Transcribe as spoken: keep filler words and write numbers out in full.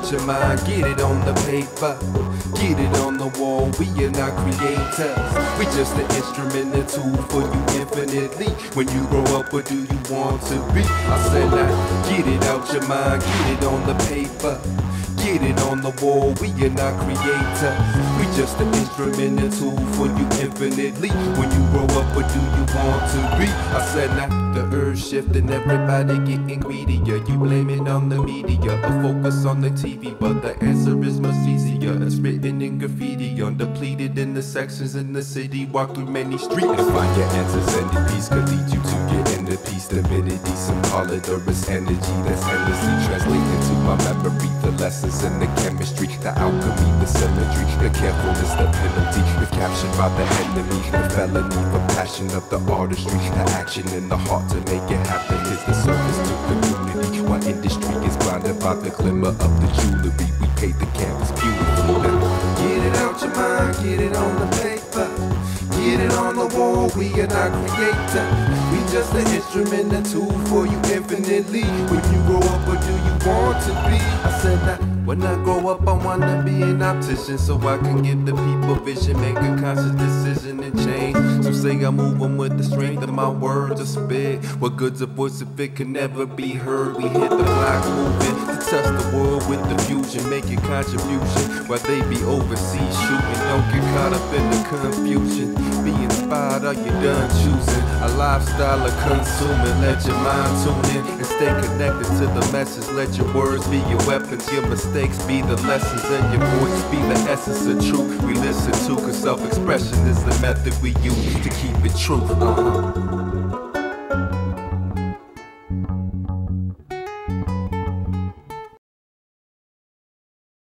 out your mind, get it on the paper, get it on the wall. We are not creators, we just an instrument, a tool for you infinitely. When you grow up, what do you want to be? I said now, get it out your mind, get it on the paper, get it on the wall. We are not creators, we just an instrument, a tool for you infinitely. When you grow up, what do you want to be? I said now, the earth shifting, everybody getting greedier. You blame it on the media, or focus on the T V, but the answer is much easier. It's written in graffiti, undepleted in the sections in the city. Walk through many streets and find your answers, and the peace could lead you to your inner peace. Divinity, some call it or it's energy that's endlessly translated to my memory. The lessons in the chemistry, the alchemy, the symmetry, the carefulness, the penalty, the captured by the enemy, the felony, the passion of the artistry, the action in the heart to make it happen is the service to community. While industry is blinded by the glimmer of the jewelry, we paint the canvas beautifully. Now, get it out your mind, get it on the paper, get it on the wall. We are not creators, we just an instrument, a tool for you infinitely. When you grow up, what do you want to be? I said that when I grow up, I wanna be an optician, so I can give the people vision, make a conscious decision and change. Some say I'm moving with the strength of my words to spit. What good's a voice if it can never be heard? We hit the block moving to touch the world with the fusion, make a contribution while they be overseas shooting. Don't get caught up in the confusion. Be inspired, are you done choosing a lifestyle of consuming? Let your mind tune in and stay connected to the message. Let your words be your weapons, your mistakes be the lessons, and your voice be the essence of truth we listen to. Cause self-expression is the method we use to keep it true. Uh-huh.